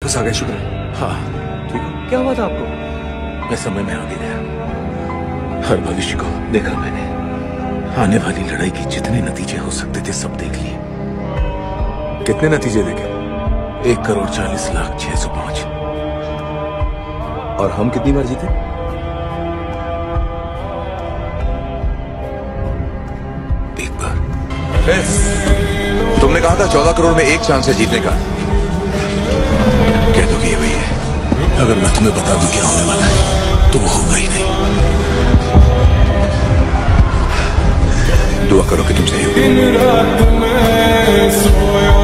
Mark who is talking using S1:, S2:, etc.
S1: बस आ गए, शुक्र है।
S2: हाँ
S1: ठीक है।
S2: क्या हुआ था आपको?
S1: मैं समय में आगे गया, हर भविष्य को देखा मैंने। आने वाली लड़ाई के जितने नतीजे हो सकते थे सब देख लिए।
S3: कितने नतीजे देखे?
S1: 1,40,06,5।
S3: और हम कितनी बार जीते?
S1: एक बार।
S3: तुमने कहा था 14 करोड़ में एक चांस है जीतने का।
S1: कह दो कि ये वही है। अगर मैं तुम्हें बता दूं क्या होने वाला है तो वो होगा ही नहीं।
S3: दुआ करो कि तुम सही हो।
S4: दिन रात मैं सोया